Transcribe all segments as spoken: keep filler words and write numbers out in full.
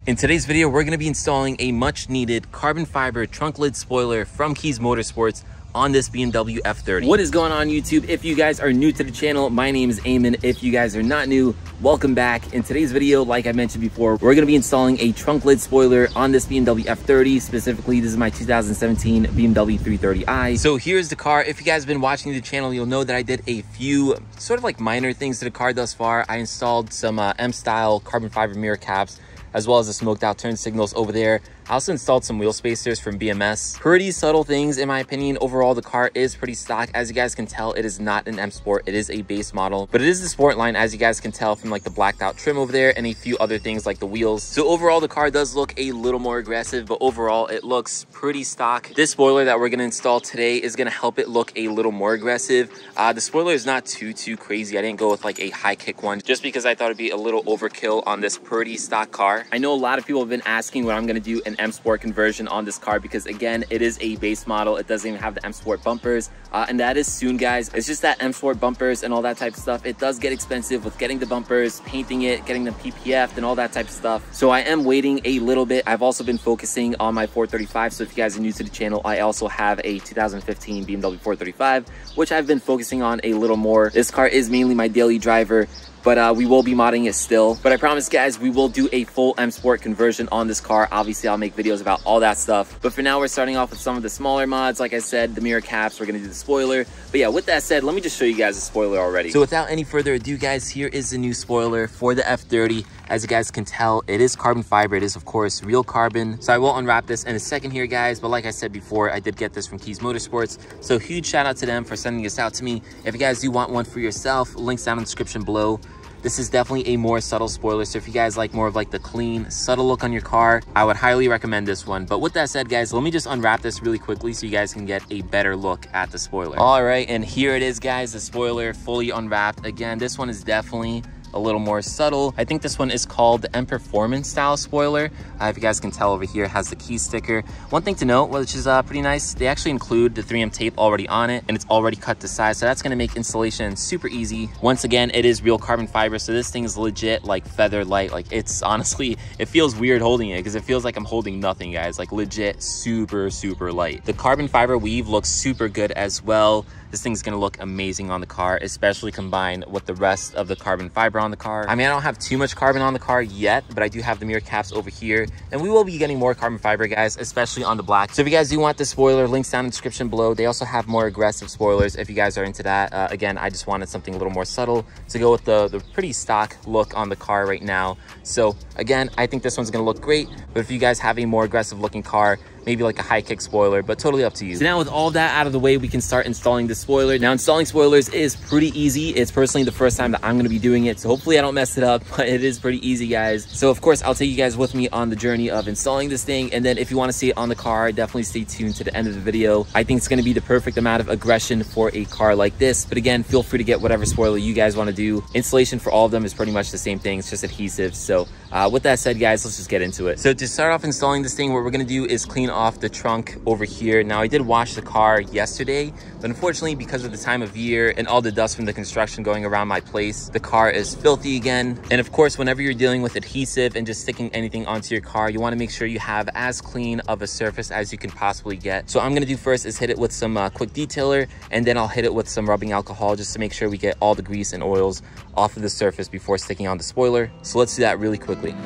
In today's video, we're going to be installing a much needed carbon fiber trunk lid spoiler from Keys Motorsports on this B M W F thirty. What is going on YouTube? If you guys are new to the channel, my name is Eamon. If you guys are not new, welcome back. In today's video, like I mentioned before, we're going to be installing a trunk lid spoiler on this B M W F thirty. Specifically, this is my two thousand seventeen B M W three thirty i. So here's the car. If you guys have been watching the channel, you'll know that I did a few sort of like minor things to the car thus far. I installed some uh, M-style carbon fiber mirror caps, as well as the smoked out turn signals over there. I also installed some wheel spacers from B M S. Pretty subtle things in my opinion. Overall, the car is pretty stock. As you guys can tell, it is not an M Sport. It is a base model, but it is the Sport line, as you guys can tell from like the blacked out trim over there and a few other things like the wheels. So overall, the car does look a little more aggressive, but overall it looks pretty stock. This spoiler that we're gonna install today is gonna help it look a little more aggressive. Uh, the spoiler is not too, too crazy. I didn't go with like a high kick one just because I thought it'd be a little overkill on this pretty stock car. I know a lot of people have been asking when I'm gonna do an M Sport conversion on this car, because again, it is a base model. It doesn't even have the M Sport bumpers, uh, and that is soon, guys. It's just that M Sport bumpers and all that type of stuff, it does get expensive with getting the bumpers, painting it, getting them P P F'd and all that type of stuff. So I am waiting a little bit. I've also been focusing on my four thirty-five. So if you guys are new to the channel, I also have a two thousand fifteen B M W four thirty-five, which I've been focusing on a little more. This car is mainly my daily driver, but uh, we will be modding it still. But I promise, guys, we will do a full M Sport conversion on this car. Obviously, I'll make videos about all that stuff. But for now, we're starting off with some of the smaller mods. Like I said, the mirror caps, we're gonna do the spoiler. But yeah, with that said, let me just show you guys the spoiler already. So without any further ado, guys, here is the new spoiler for the F thirty. As you guys can tell, it is carbon fiber. It is, of course, real carbon. So I will unwrap this in a second here, guys. But like I said before, I did get this from Keys Motorsports. So huge shout out to them for sending this out to me. If you guys do want one for yourself, links down in the description below. This is definitely a more subtle spoiler, so if you guys like more of like the clean, subtle look on your car, I would highly recommend this one. But with that said, guys, let me just unwrap this really quickly so you guys can get a better look at the spoiler. All right, and here it is, guys, the spoiler fully unwrapped. Again, this one is definitely a little more subtle. I think this one is called the M Performance style spoiler. Uh, if you guys can tell over here, it has the key sticker. One thing to note, which is uh, pretty nice, they actually include the three M tape already on it, and it's already cut to size, so that's gonna make installation super easy. Once again, it is real carbon fiber, so this thing is legit like feather light. Like, it's honestly, it feels weird holding it because it feels like I'm holding nothing, guys. Like, legit super, super light. The carbon fiber weave looks super good as well. This thing's gonna look amazing on the car, especially combined with the rest of the carbon fiber on the car. I mean, I don't have too much carbon on the car yet, but I do have the mirror caps over here, and we will be getting more carbon fiber, guys, especially on the black. So if you guys do want the spoiler, links down in the description below. They also have more aggressive spoilers if you guys are into that. Uh, again, I just wanted something a little more subtle to go with the, the pretty stock look on the car right now. So again, I think this one's gonna look great, but if you guys have a more aggressive looking car, maybe like a high kick spoiler, but totally up to you. So now with all that out of the way, we can start installing the spoiler. Now installing spoilers is pretty easy. It's personally the first time that I'm gonna be doing it, so hopefully I don't mess it up, but it is pretty easy, guys. So of course, I'll take you guys with me on the journey of installing this thing, and then if you wanna see it on the car, definitely stay tuned to the end of the video. I think it's gonna be the perfect amount of aggression for a car like this, but again, feel free to get whatever spoiler you guys wanna do. Installation for all of them is pretty much the same thing. It's just adhesive. So uh, with that said, guys, let's just get into it. So to start off installing this thing, what we're gonna do is clean off the trunk over here. Now, I did wash the car yesterday, but unfortunately, because of the time of year and all the dust from the construction going around my place, the car is filthy again. And of course, whenever you're dealing with adhesive and just sticking anything onto your car, you want to make sure you have as clean of a surface as you can possibly get. So I'm going to do first is hit it with some uh, quick detailer, and then I'll hit it with some rubbing alcohol just to make sure we get all the grease and oils off of the surface before sticking on the spoiler. So let's do that really quickly.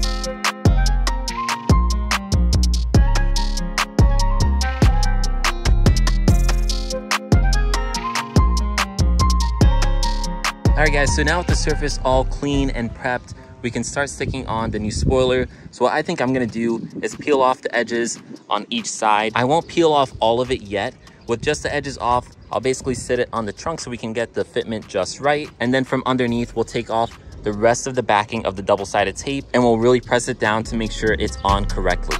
All right, guys, so now with the surface all clean and prepped, we can start sticking on the new spoiler. So what I think I'm gonna do is peel off the edges on each side. I won't peel off all of it yet. With just the edges off, I'll basically sit it on the trunk so we can get the fitment just right. And then from underneath, we'll take off the rest of the backing of the double-sided tape, and we'll really press it down to make sure it's on correctly.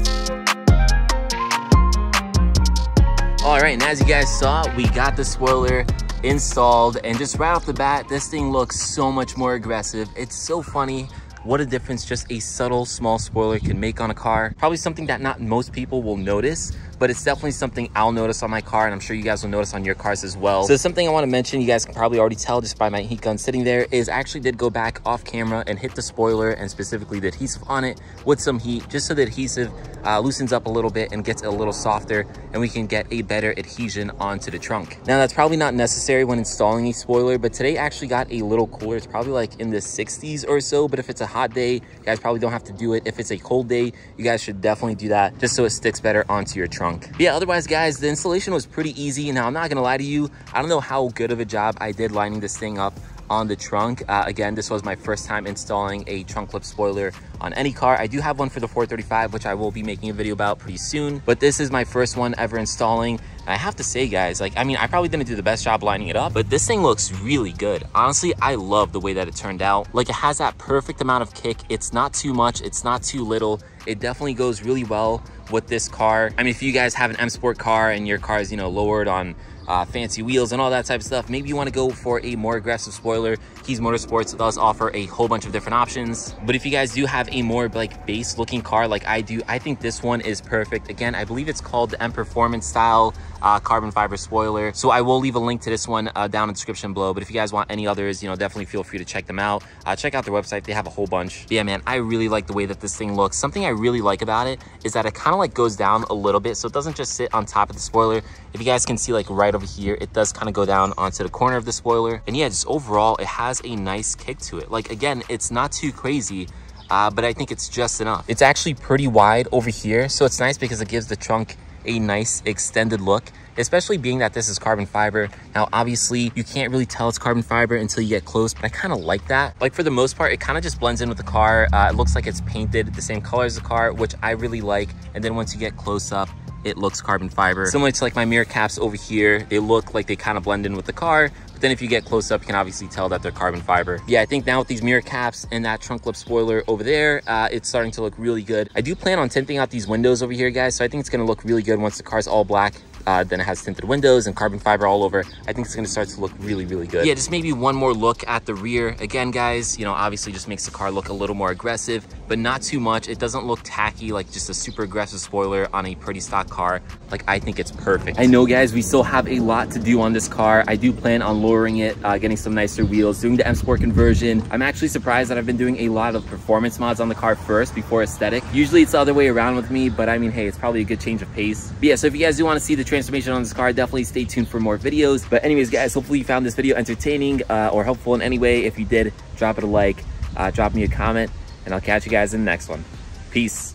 All right, and as you guys saw, we got the spoiler. installed, and just right off the bat, this thing looks so much more aggressive. It's so funny what a difference just a subtle small spoiler can make on a car. Probably something that not most people will notice, but it's definitely something I'll notice on my car, and I'm sure you guys will notice on your cars as well. So something I want to mention, you guys can probably already tell just by my heat gun sitting there, is I actually did go back off camera and hit the spoiler and specifically the adhesive on it with some heat, just so the adhesive uh, loosens up a little bit and gets a little softer, and we can get a better adhesion onto the trunk. Now that's probably not necessary when installing a spoiler, but today actually got a little cooler. It's probably like in the sixties or so, but if it's a hot day, you guys probably don't have to do it. If it's a cold day, you guys should definitely do that just so it sticks better onto your trunk. But yeah, otherwise guys, the installation was pretty easy. Now I'm not gonna lie to you, I don't know how good of a job I did lining this thing up on the trunk. Uh, again, this was my first time installing a trunk clip spoiler on any car. I do have one for the four thirty-five, which I will be making a video about pretty soon, but this is my first one ever installing. And I have to say guys, like, I mean, I probably didn't do the best job lining it up, but this thing looks really good. Honestly, I love the way that it turned out. Like, it has that perfect amount of kick. It's not too much, it's not too little. It definitely goes really well with this car. I mean, if you guys have an M Sport car and your car is, you know, lowered on Uh, fancy wheels and all that type of stuff, maybe you want to go for a more aggressive spoiler. Keys Motorsports does offer a whole bunch of different options, but if you guys do have a more like base looking car like I do, I think this one is perfect. Again, I believe it's called the M Performance style uh, carbon fiber spoiler, so I will leave a link to this one uh, down in the description below. But if you guys want any others, you know, definitely feel free to check them out. Uh, check out their website, they have a whole bunch. But yeah man, I really like the way that this thing looks. Something I really like about it is that it kind of like goes down a little bit, so it doesn't just sit on top of the spoiler. If you guys can see, like right over here, it does kind of go down onto the corner of the spoiler. And yeah, just overall, it has a nice kick to it. Like, again, it's not too crazy, uh, but I think it's just enough. It's actually pretty wide over here, so it's nice because it gives the trunk a nice extended look, especially being that this is carbon fiber. Now, obviously, you can't really tell it's carbon fiber until you get close, but I kind of like that. Like, for the most part, it kind of just blends in with the car. Uh, it looks like it's painted the same color as the car, which I really like. And then once you get close up, it looks carbon fiber. Similar to like my mirror caps over here, they look like they kind of blend in with the car, but then if you get close up, you can obviously tell that they're carbon fiber. Yeah, I think now with these mirror caps and that trunk lip spoiler over there, uh, it's starting to look really good. I do plan on tinting out these windows over here, guys, so I think it's gonna look really good once the car's all black. Uh, then it has tinted windows and carbon fiber all over. I think it's gonna start to look really, really good. Yeah, just maybe one more look at the rear. Again, guys, you know, obviously just makes the car look a little more aggressive, but not too much. It doesn't look tacky like just a super aggressive spoiler on a pretty stock car. Like, I think it's perfect. I know, guys, we still have a lot to do on this car. I do plan on lowering it, uh, getting some nicer wheels, doing the M Sport conversion. I'm actually surprised that I've been doing a lot of performance mods on the car first before aesthetic. Usually it's the other way around with me, but I mean, hey, it's probably a good change of pace. But yeah, so if you guys do want to see the transformation on this car, definitely stay tuned for more videos. But anyways, guys, hopefully you found this video entertaining uh, or helpful in any way. If you did, drop it a like, uh, drop me a comment, and I'll catch you guys in the next one. Peace.